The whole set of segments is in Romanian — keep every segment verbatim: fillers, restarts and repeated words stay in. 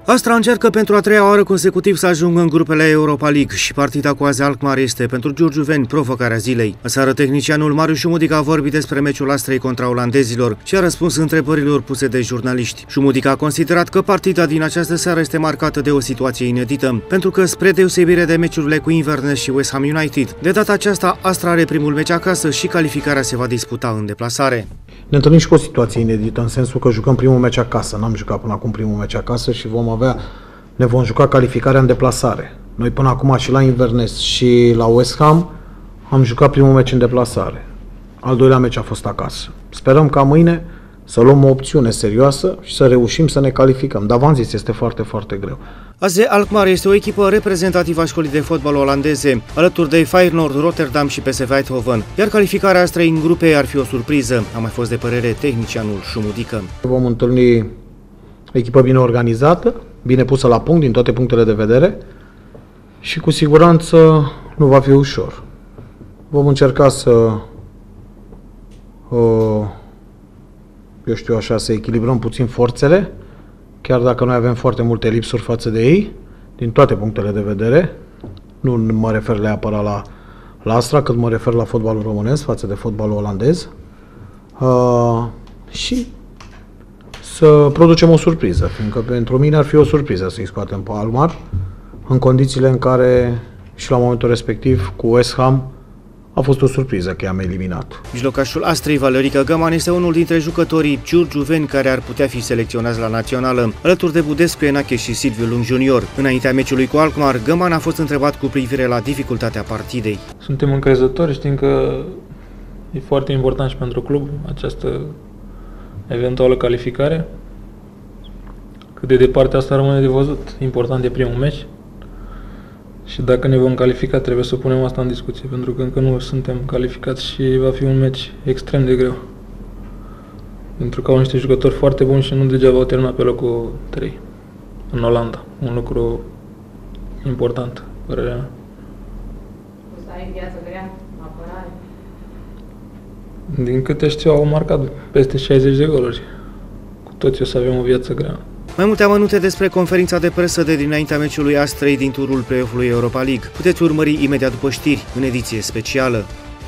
Astra încearcă pentru a treia oară consecutiv să ajungă în grupele Europa League și partida cu AZ Alkmaar este pentru giurgiuveni provocarea zilei. Aseară, tehnicianul Marius Șumudic a vorbit despre meciul Astrei contra olandezilor și a răspuns întrebărilor puse de jurnaliști. Șumudic a considerat că partida din această seară este marcată de o situație inedită, pentru că, spre deosebire de meciurile cu Inverness și West Ham United, de data aceasta Astra are primul meci acasă și calificarea se va disputa în deplasare. Ne întâlnim și cu o situație inedită, în sensul că jucăm primul meci acasă. N-am jucat până acum primul meci acasă și vom avea, ne vom juca calificarea în deplasare. Noi până acum și la Inverness și la West Ham am jucat primul meci în deplasare. Al doilea meci a fost acasă. Sperăm ca mâine să luăm o opțiune serioasă și să reușim să ne calificăm. Dar v-am zis, este foarte, foarte greu. A Z Alkmaar este o echipă reprezentativă a școlii de fotbal olandeze, alături de Feyenoord, Rotterdam și P S V Eindhoven, iar calificarea Astrei în grupe ar fi o surpriză, a mai fost de părere tehnicianul Șumudică. Vom întâlni o echipă bine organizată, bine pusă la punct din toate punctele de vedere și cu siguranță nu va fi ușor. Vom încerca să, eu știu așa, să echilibrăm puțin forțele, chiar dacă noi avem foarte multe lipsuri față de ei, din toate punctele de vedere. Nu mă refer neapărat la, la Astra, cât mă refer la fotbalul românesc față de fotbalul olandez. Uh, și să producem o surpriză, fiindcă pentru mine ar fi o surpriză să-i scoatem pe Alkmaar, în condițiile în care și la momentul respectiv cu West Ham a fost o surpriză că i-am eliminat. Mijlocașul Astrei, Valerica Găman, este unul dintre jucătorii giurgiuveni care ar putea fi selecționați la națională, alături de Budescu, Enache și Silviu Lung junior. Înaintea meciului cu Alkmaar, Găman a fost întrebat cu privire la dificultatea partidei. Suntem încrezători, știm că e foarte important și pentru club această eventuală calificare. Cât de departe asta rămâne de văzut. Important e primul meci. Și dacă ne vom califica, trebuie să punem asta în discuție, pentru că încă nu suntem calificați și va fi un meci extrem de greu. Pentru că au niște jucători foarte buni și nu degeaba au terminat pe locul trei în Olanda. Un lucru important, părerea mea. O să ai viață grea, apărare? Din câte știu, au marcat peste șaizeci de goluri. Cu toții o să avem o viață grea. Mai multe amănunte despre conferința de presă de dinaintea meciului Astrei din turul play-off-ului Europa League puteți urmări imediat după știri, în ediție specială.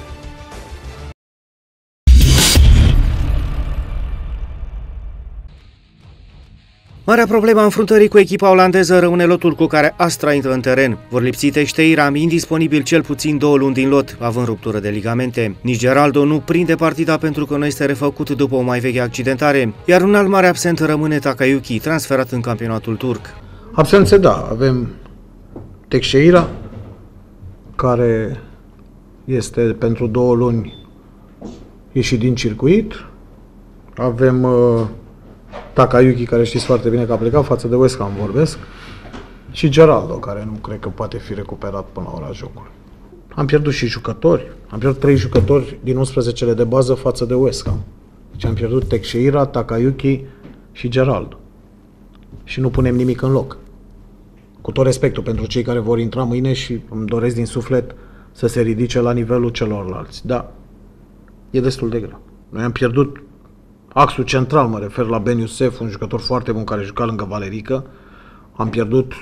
Marea problemă a înfruntării cu echipa olandeză rămâne lotul cu care Astra intră în teren. Vor lipsi Teixeira, indisponibil cel puțin două luni din lot, având ruptură de ligamente. Nici Geraldo nu prinde partida pentru că nu este refăcut după o mai veche accidentare, iar un alt mare absent rămâne Takayuki, transferat în campionatul turc. Absențe, da. Avem Teixeira, care este pentru două luni ieșit din circuit. Avem uh, Takayuki, care știți foarte bine că a plecat, față de West Ham vorbesc, și Geraldo, care nu cred că poate fi recuperat până la ora jocului. Am pierdut și jucători, am pierdut trei jucători din unsprezecele de bază față de West Ham. Deci am pierdut Teixeira, Takayuki și Geraldo. Și nu punem nimic în loc. Cu tot respectul pentru cei care vor intra mâine și îmi doresc din suflet să se ridice la nivelul celorlalți. Da, e destul de greu. Noi am pierdut axul central, mă refer la Ben Youssef, un jucător foarte bun care juca lângă Valerica. Am pierdut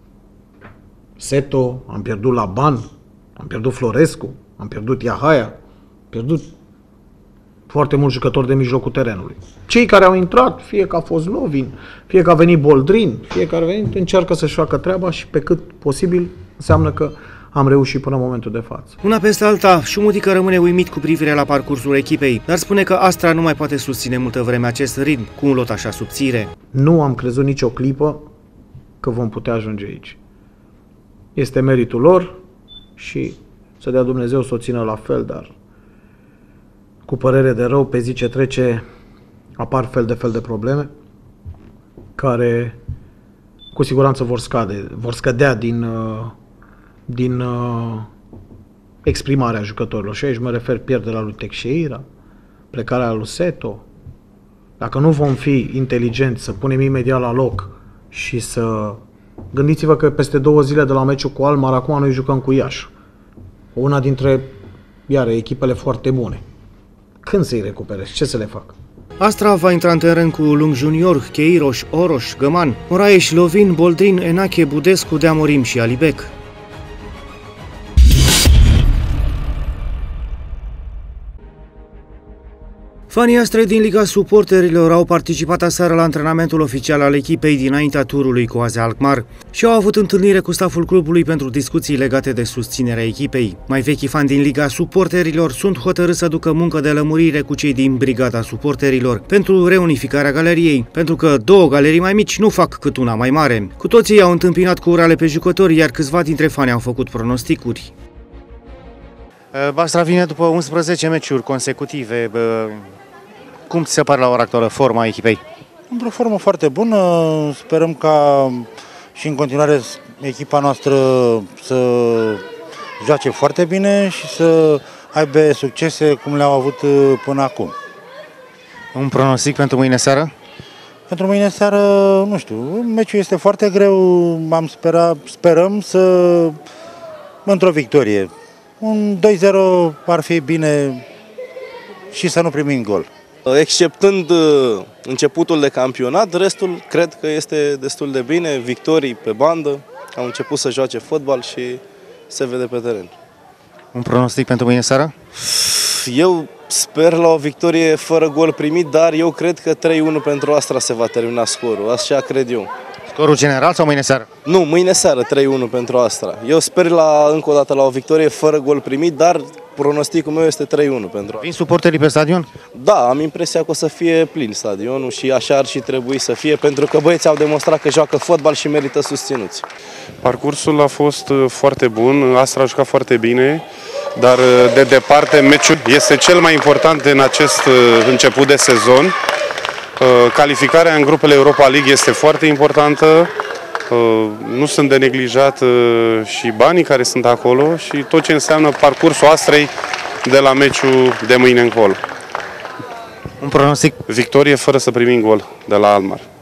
Seto, am pierdut Laban, am pierdut Florescu, am pierdut Iahaia, am pierdut foarte mulți jucători de mijlocul terenului. Cei care au intrat, fie că a fost Lovin, fie că a venit Boldrin, fie că a venit, încearcă să-și facă treaba și pe cât posibil înseamnă că am reușit până în momentul de față. Una peste alta, Șumudică rămâne uimit cu privire la parcursul echipei, dar spune că Astra nu mai poate susține multă vreme acest ritm cu un lot așa subțire. Nu am crezut nicio clipă că vom putea ajunge aici. Este meritul lor și să dea Dumnezeu să o țină la fel, dar cu părere de rău, pe zi ce trece apar fel de fel de probleme care cu siguranță vor scade, vor scădea din din uh, exprimarea jucătorilor. Și aici mă refer pierderea lui Teixeira, plecarea lui Seto. Dacă nu vom fi inteligenți să punem imediat la loc și să... Gândiți-vă că peste două zile de la meciul cu Alkmaar, acum noi jucăm cu Iași. Una dintre, iară, echipele foarte bune. Când să-i recuperezi? Ce să le fac? Astra va intra în teren cu Lung Junior, Cheiroș, Oroș, Găman, Moraes, Lovin, Boldrin, Enache, Budescu, Deamorim și Alibec. Fanii Astrei din Liga Suporterilor au participat aseară la antrenamentul oficial al echipei dinaintea turului cu Oase Alkmaar și au avut întâlnire cu staful clubului pentru discuții legate de susținerea echipei. Mai vechi fani din Liga Suporterilor sunt hotărâți să ducă muncă de lămurire cu cei din Brigada Suporterilor pentru reunificarea galeriei, pentru că două galerii mai mici nu fac cât una mai mare. Cu toții au întâmpinat cu urale pe jucători, iar câțiva dintre fani au făcut pronosticuri. Astra vine după unsprezece meciuri consecutive. Cum ți se pare la ora actuală forma echipei? Într-o formă foarte bună, sperăm ca și în continuare echipa noastră să joace foarte bine și să aibă succese cum le-au avut până acum. Un pronostic pentru mâine seară? Pentru mâine seară, nu știu, meciul este foarte greu, am spera, sperăm să într-o victorie. Un doi zero ar fi bine și să nu primim gol. Exceptând începutul de campionat, restul cred că este destul de bine, victorii pe bandă, au început să joace fotbal și se vede pe teren. Un pronostic pentru mâine seară? Eu sper la o victorie fără gol primit, dar eu cred că trei unu pentru Astra se va termina scorul, așa cred eu. Scorul general sau mâine seară? Nu, mâine seară trei unu pentru Astra. Eu sper la, încă o dată la o victorie fără gol primit, dar pronosticul meu este trei unu pentru Astra. Vin suporterii pe stadion? Da, am impresia că o să fie plin stadionul și așa ar și trebui să fie, pentru că băieții au demonstrat că joacă fotbal și merită susținuți. Parcursul a fost foarte bun, Astra a jucat foarte bine, dar de departe meciul este cel mai important în acest început de sezon. Calificarea în grupele Europa League este foarte importantă, nu sunt de neglijat și banii care sunt acolo și tot ce înseamnă parcursul Astrei de la meciul de mâine încolo. Un pronostic? Victorie fără să primim gol de la Alkmaar.